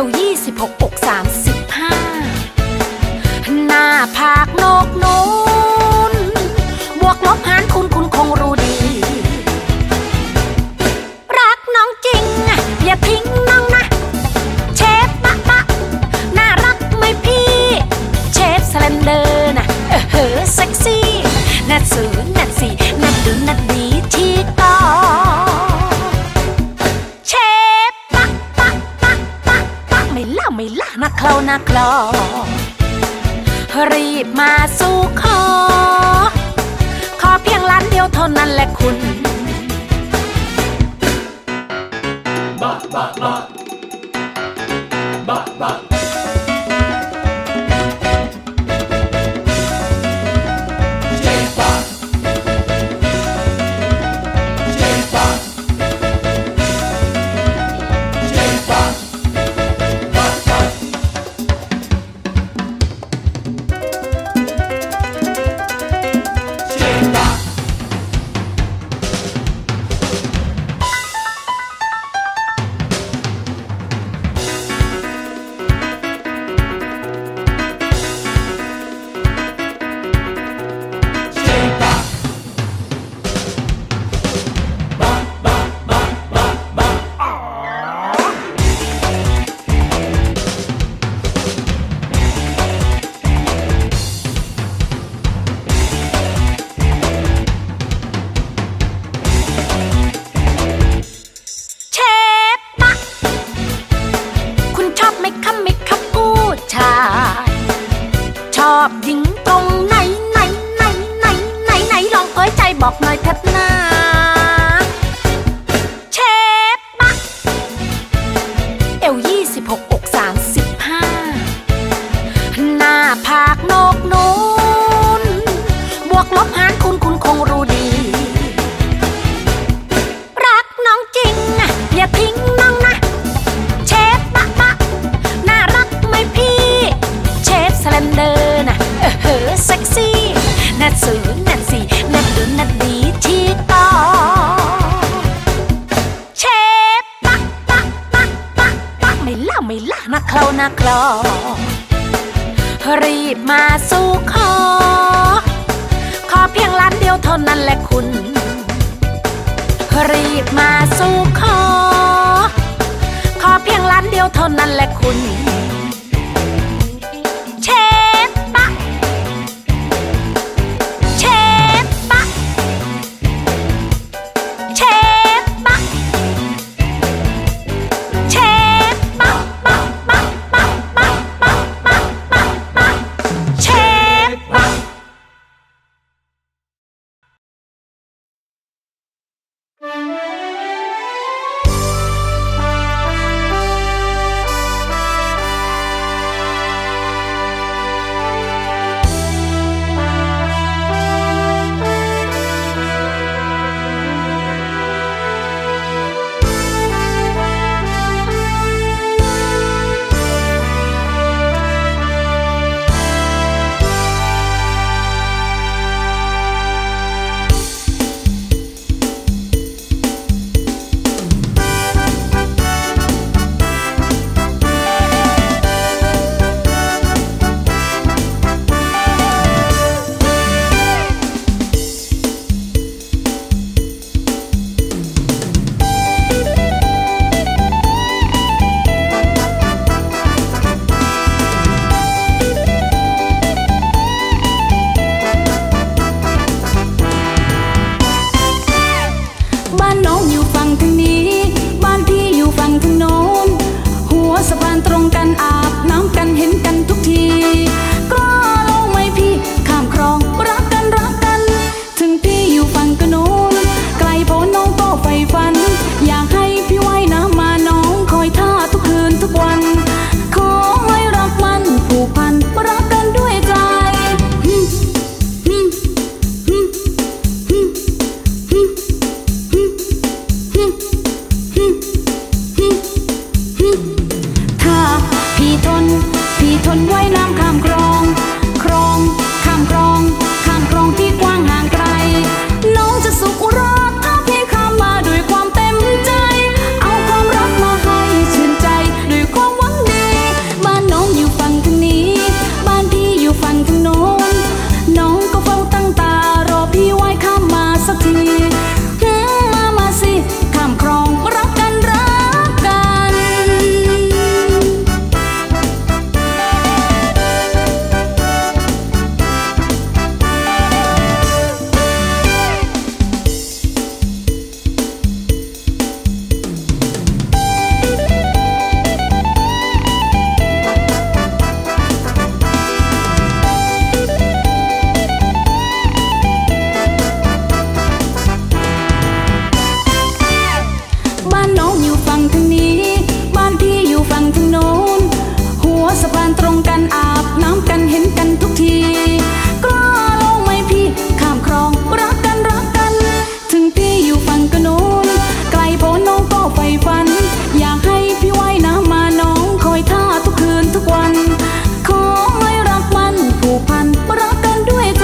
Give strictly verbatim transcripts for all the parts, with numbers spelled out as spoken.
วยี่สิบหกอกสามสิบห้าหน้าผากโนกนูนบวกลบหารคูณคุณคงรู้ดีรักน้องจริงอย่าทิ้งน้องนะเชฟปะปะน่ารักไหมพี่เชฟสแลนเดอร์นะเออเฮ้อเซ็กซี่น่าสูงน่าสีน่าดูน่าดีที่ต่อเชฟปะปะปะปะปะไม่ล่าไม่ล่านะเคลานะเคลารีบมาสู่ขอขอเพียงล้านเดียวเท่านั้นแหละคุณบะบะบะบะบะชอบยิงตรงไหนไหนไหนไหนไหนไหนลองเผยใจบอกหน่อยเถิดนะเชฟปะเอวยี่สิบหกอกสามสิบห้าหน้าผากโนกนูนบวกลบหารคูณคุณคงรู้ดีรักน้องจริงอย่าทิ้งน้องนะเชฟปะปะน่ารักไหมพี่เชฟสแลนเดอร์นะเออเฮ้อเซ็กซี่น่าสูงน่าสีน่าดูน่าดีที่ต่อเชฟปะปะปะปะปะไม่ล่าไม่ล่านะเคลานะเคลารีบมาสู่ขอขอเพียงล้านเดียวเท่านั้นแหละคุณรีบมาสู่ขอขอเพียงล้านเดียวเท่านั้นแหละคุณเชฟปะเชฟปะเชฟปะเชฟปะปะปะปะปะปะปะปะปะเชฟปะฝั่งทางนี้บ้านพี่อยู่ฝั่งทางโน้นหัวสะพานตรงกันอาบน้ำกันเห็นกันทุกทีกล้าลงไหมพี่ข้ามคลองรักกันรักกันถึงพี่อยู่ฝั่งกะโน้นไกลโพ้นน้องก็ใฝ่ฝันอยากให้พี่ว่ายน้ำมาน้องคอยท่าทุกคืนทุกวันขอให้รักมันผูกพันรักกันด้วยใจ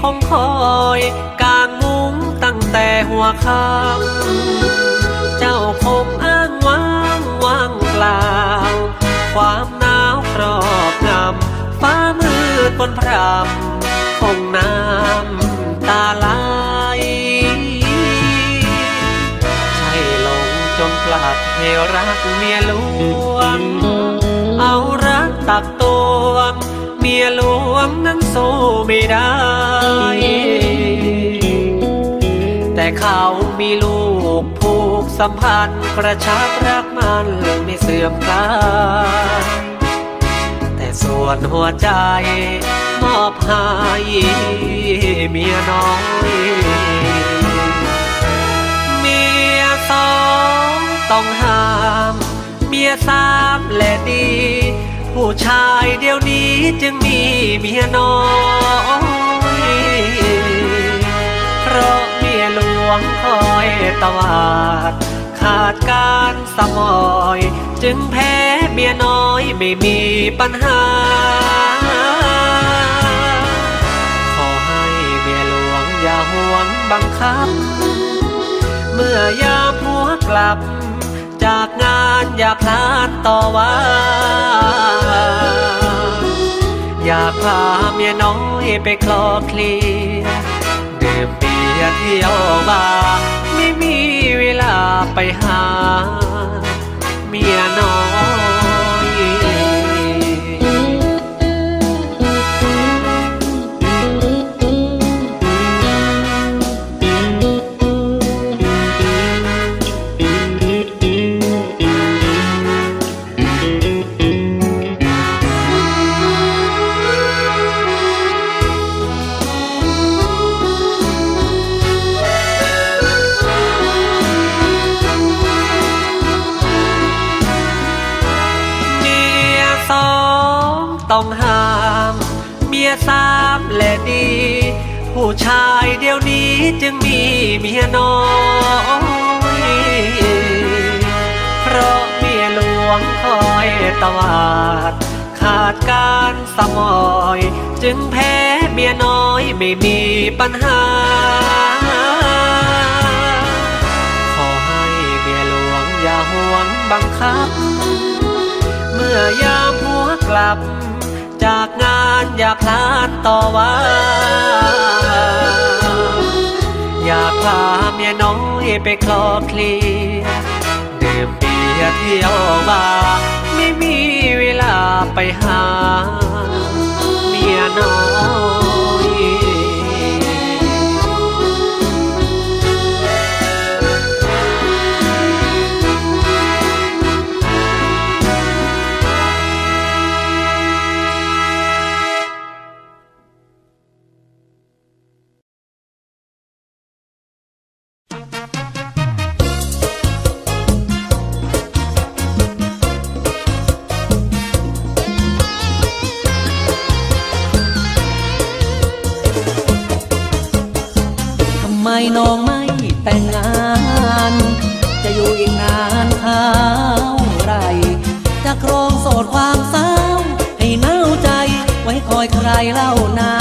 คงคอยกางมุ้งตั้งแต่หัวค่ำเจ้าคงอ้างว้างว่างเปล่าความหนาวครอบงำฟ้ามืดบนพรำคงน้ำตาไหลใช่ลงจนกลับให้รักเมียหลวงเอารักตักตวงเมียหลวงนั้นสู้ไม่ได้แต่เขามีลูกผูกสัมพันธ์กระชับรักมันไม่เสื่อมคลายแต่ส่วนหัวใจมอบให้เมียน้อยเมียสองต้องห้ามเมียสามและดีผู้ชายเดี๋ยวนี้จึงมีเมียน้อยเพราะเมียหลวงคอยตวาดขาดการสมอยจึงแพ้เมียน้อยไม่มีปัญหาขอให้เมียหลวงอย่าห่วงบังคับเมื่อยามผัวกลับจากงานอย่าพลาดต่อว่าอยากพาเมียน้อยไปคลอเคลียดื่มเบียร์เที่ยวบาร์ไม่มีเวลาไปหาเมียน้อยต้องห้ามเมียสามและดีผู้ชายเดี๋ยวนี้จึงมีเมียน้อยเพราะเมียหลวงคอยตวาดขาดการสมอยจึงแพ้เมียน้อยไม่มีปัญหาขอให้เมียหลวงอย่าห่วงบังคับเมื่อยามผัวกลับจากงานอย่าพลาดต่อว่าอยากพาเมียน้อยไปคลอเคลียดื่มเบียร์เที่ยวบาร์ไม่มีเวลาไปหาเมียน้อยทำไมน้องไม่แต่งงานจะอยู่อีกนานเท่าไรจะครองโสดความสาวให้เน่าใจไว้คอยใครเล่านา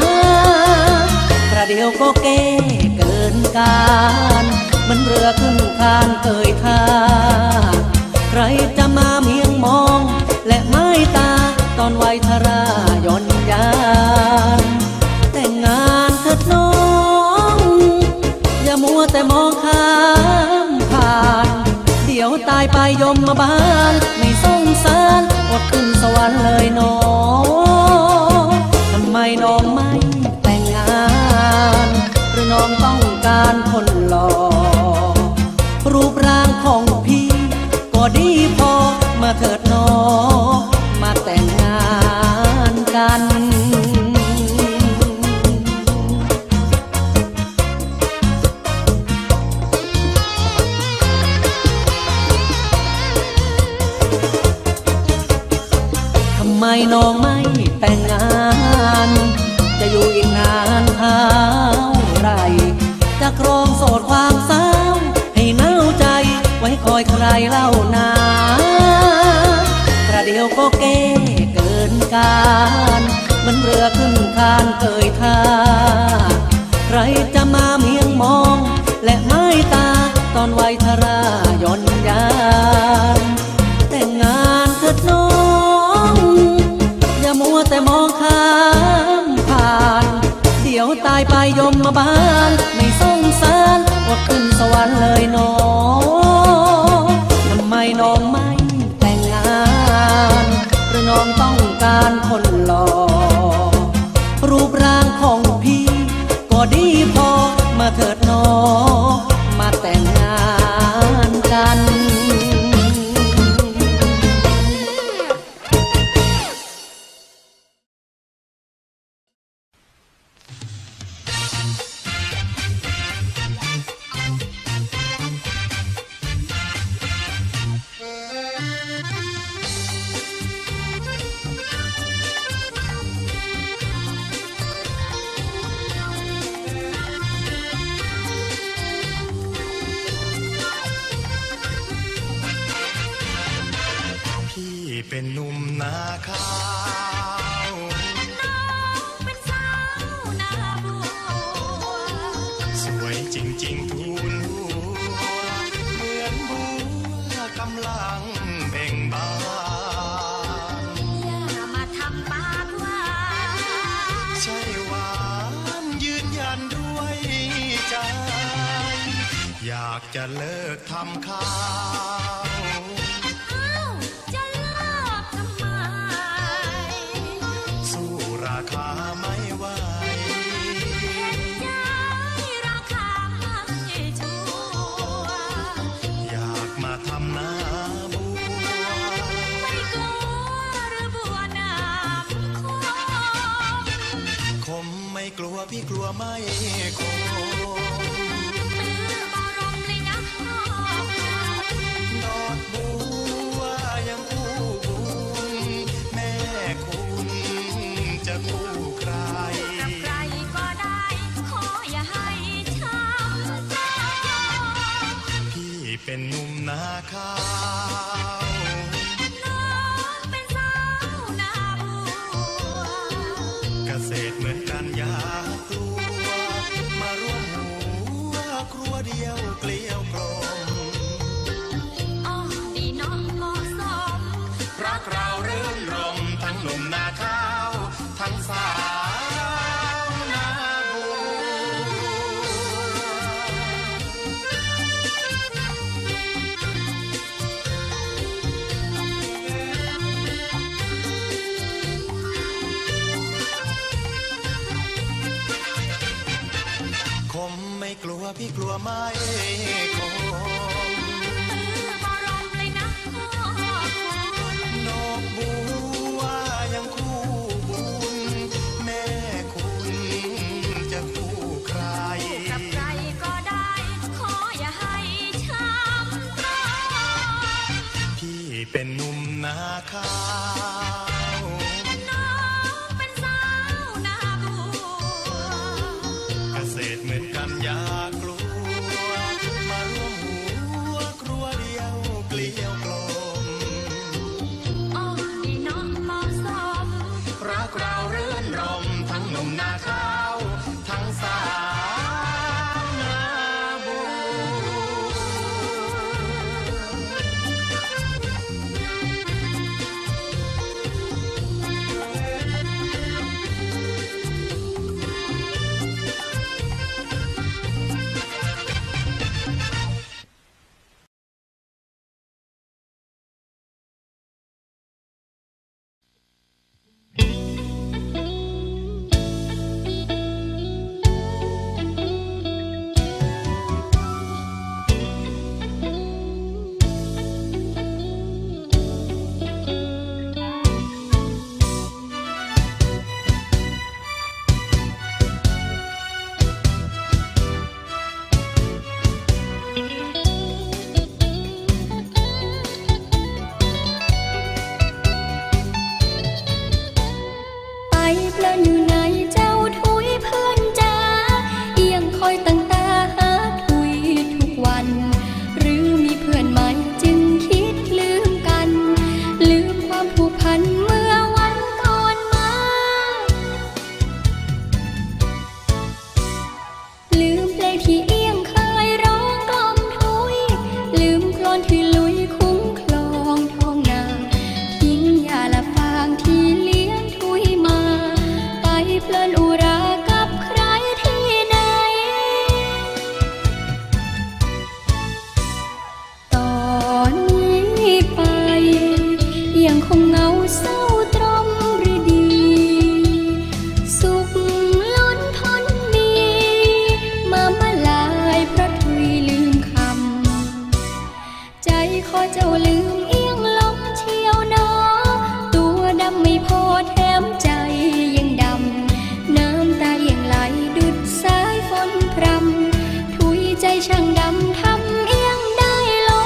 ประเดี๋ยวก็เก้เกินการมันเรือขึ้นคานเกยท่าใครจะมาเมียงมองและไม้ตาตอนวัยทารายนยานแต่งงานเถิดน้องอย่ามัวแต่มองข้ามผ่านเดี๋ยวตายไปยมมาบ้านไม่สงสารอดขึ้นสวรรค์เลยน้องทำไมน้องไม่แต่งงานหรือน้องต้องการคนหล่อรูปร่างของพี่ก็ดีพอมาเถิดน้องมาแต่งงานกันทำไมน้องไม่แต่งงานจะอยู่อีกนานเท่าไรจะครองโสดความสาวให้เน่าใจไว้คอยใครเล่านาประเดี๋ยวก็เก้เกินการมันเรือขึ้นคานเกยท่าจะมาเมียงมองและไม้ตาตอนวัยทราย่อนยานแต่งงานเถิดน้องอย่ามัวแต่มองข้ามผ่านเดี๋ยวตายไปยมมาบ้านไม่สงสารอดขึ้นสวรรค์เลยน้องทำไมน้องไม่แต่งงานหรือน้องต้องการคนหล่อรูปร่างของพี่ก็ดีพอมาเถิดน้องมาแต่งงานกันเป็นหนุ่มนาข้าวน้องเป็นสาวนาบัวสวยจริงๆทูลหัวเหมือนบัวกำลังเบ่งบานอย่ามาทำปากหวานใช่หวานยืนยันด้วยใจอยากจะเลิกทำข้าวราคาไม่ไหวราคาไม่ชัวอยากมาทำนาบัวไม่กลัวหรือบัวน้ำคมไม่กลัวพี่กลัวไม่คมดอกบัวยังคู่บุญแม่คุณจะคู่ใครกับใครก็ได้ขออย่าให้ช้ำใจพี่เป็นหนุ่มนาข้าวน้องเป็นสาวนาบัวเกษตรเหมือนกันอย่ากลัวมาร่วมหัวครัวเดียวเกลียวกลมอ๋อดีน้องเหมาะสมรักเราเรื่นรมทั้งหนุ่มนาข้าวทั้งสาวนาบัวคมไม่กลัวพี่กลัวไม่คมบารมเลยนะนกบัวยังคู่บุญแม่คุณจะคู่ใครกับใครก็ได้ขออย่าให้ช้ำใจพี่เป็นหนุ่มนาข้าวน้องเป็นสาวนาบัวเกษตรเหมือนกันอย่ากลัวมาร่วมหัเจ้าลืมเอียงลงเชียวหนอตัวดำไม่พอแถมใจยังดำน้ำตายังไหลดุดสายฝนพรำถุยใจช่างดำทำเอียงได้ลง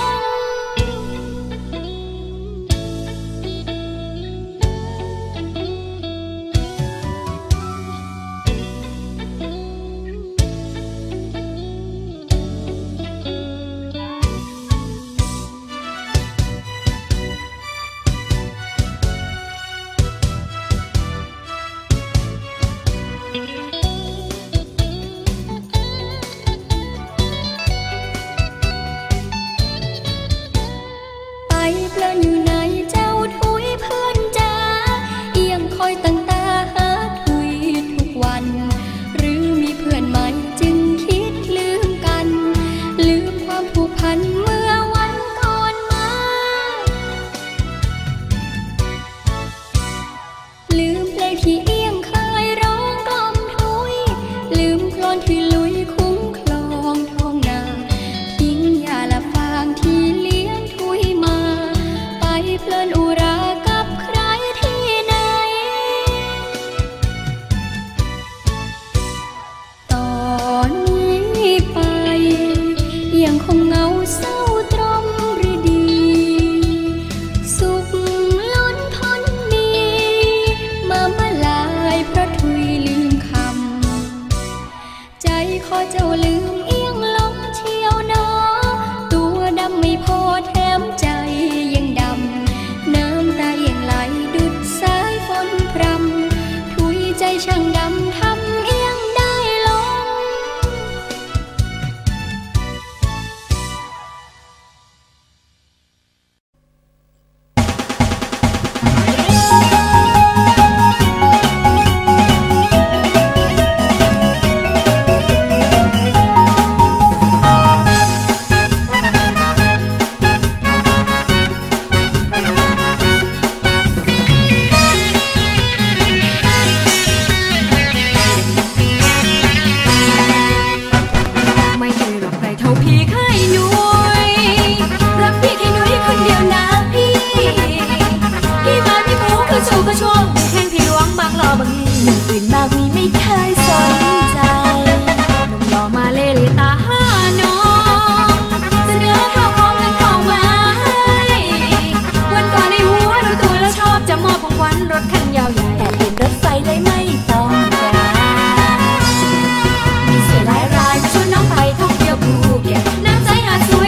น้ำใจอาจสวย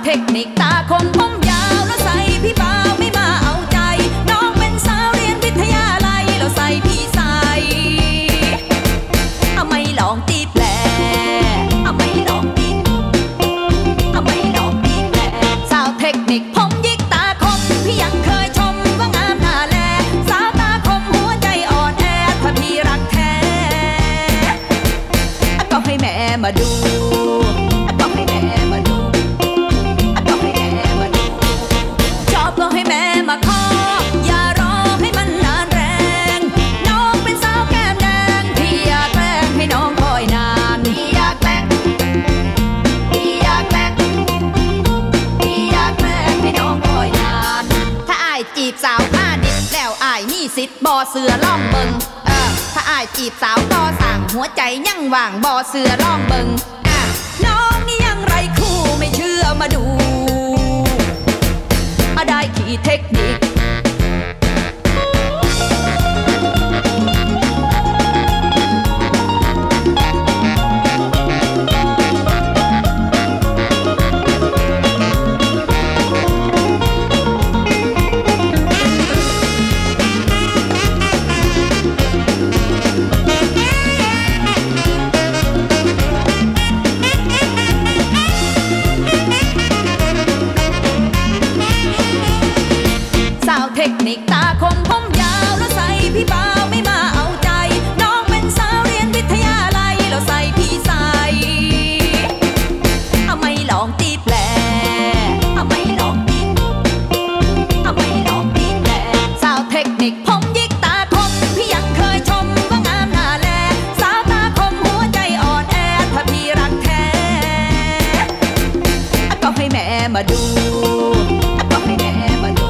เทคนิคตาคมผมยาวแล้วใส่พี่บ่าวไม่มาเอาใจน้องเป็นสาวเรียนวิทยาลัยแล้วใส่พี่ใส่เอาไม่ลองตีแปลเอาไม่ลองตีเอาไม่ลองตีแปลสาวเทคนิคผมยิกตาคมพี่ยังเคยชมว่างามน่าแลสาวตาคมหัวใจอ่อนแอถ้าพี่รักแท้ก็ให้แม่มาดูก็ให้แม่มาดูก็ให้แม่มาดูชอบก็ให้แม่มาขออย่ารอให้มันนานแรงน้องเป็นสาวแก้มแดงพี่อยากแกล้งให้น้องคอยนานพี่อยากแกล้งพี่อยากแกล้งพี่อยากแกล้งให้น้องคอยนานถ้าอ้ายจีบสาวผ้าดิบแล้วอ้ายมีสิทธิ์บ่เสือล่องเบิงเออถ้าอ้ายจีบสาวต่อสั่งหัวใจยังว่างบ่เสือล่องเบิงอ่ะน้องนี่ยังไรคู่ไม่เชื่อมาดูอะได้ขี่เทคนิคเทคนิคตาคมผมยาวแล้วใส่พี่บ่าวไม่มาเอาใจน้องเป็นสาวเรียนวิทยาลัยแล้วใส่พี่ใส่เอาไม่ลองตีแปลเอาไม่ลองตีเอาไม่ลองตีแปลสาวเทคนิคผมยิกตาคมพี่ยังเคยชมว่างามน่าแลสาวตาคมหัวใจอ่อนแอถ้าพี่รักแท้ก็ให้แม่มาดูก็ให้แม่มาดู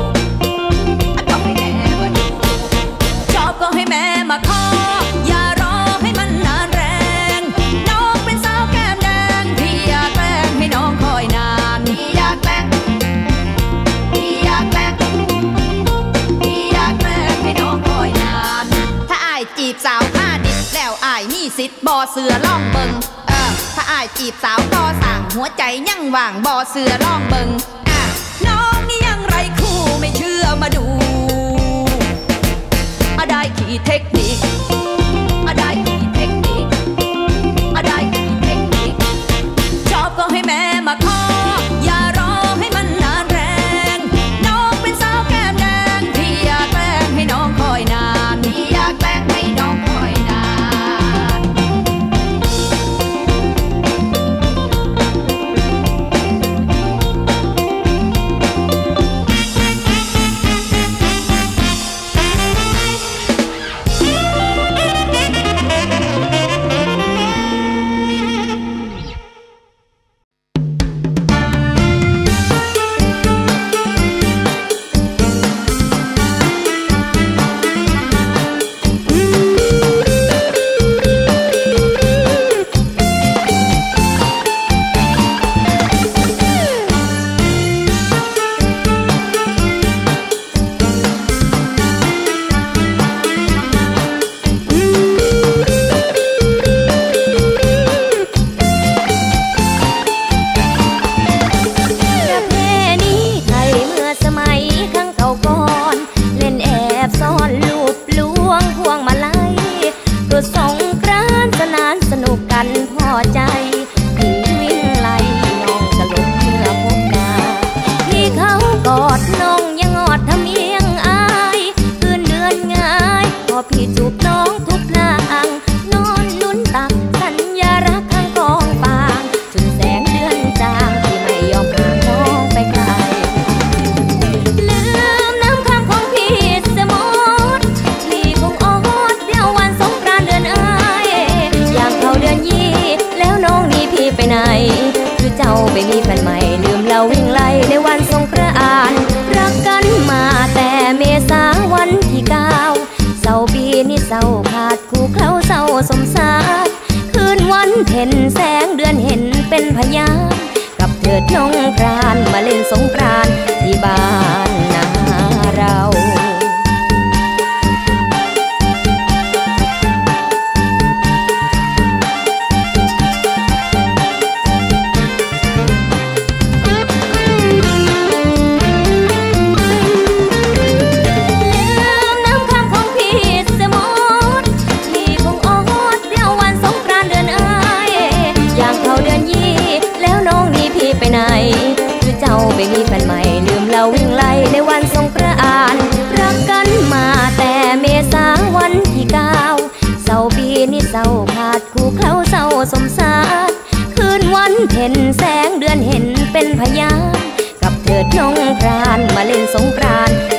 ก็ให้แม่มาขออย่ารอให้มันนานแรงน้องเป็นสาวแก้มแดงพี่อยากแกล้งให้น้องคอยนานพี่อยากแกล้งพี่อยากแกล้งพี่อยากแกล้งให้น้องคอยนานถ้าอ้ายจีบสาวผ้าดิบแล้วอ้ายมีสิทธิ์บ่เสือล่องเบิงเออถ้าอ้ายจีบสาวต่อสั่งหัวใจยังว่างบ่เสือล่องเบิงอ่ะน้องนี่ยังไรคู่ไม่เชื่อมาดูอะได้ขี่เทคนิคอะได้ขี่เทคนิคอะได้ขี่เทคนิคชอบก็ให้แม่มาขออย่ารอให้มันนานแรงน้องเป็นสาวแก้มแดงพี่อยากแกล้งให้น้องคอยนานพี่อยากแกล้งให้น้องคอยนานไปมีแฟนใหม่ดื่มเหล้าวิ่งไล่ในวันสงกรานต์รักกันมาแต่เมษาวันที่เก้าเศร้าปีนี้เศร้าขาดคู่เคล้าเศร้าสมสารคืนวันเพ็ญแสงเดือนเห็นเป็นพยานกับเถิดน้องกรานต์มาเล่นสงกรานต์ที่บ้านนาเราไปมีแฟนใหม่ลืมเราวิ่งไล่ในวันสงกรานต์รักกันมาแต่เมษาวันที่เก้าเศร้าปีนี้เศร้าขาดคู่เขาเศร้าสมสารคืนวันเพ็ญแสงเดือนเห็นเป็นพยานกับเถิดน้องพรานมาเล่นสงกรานต์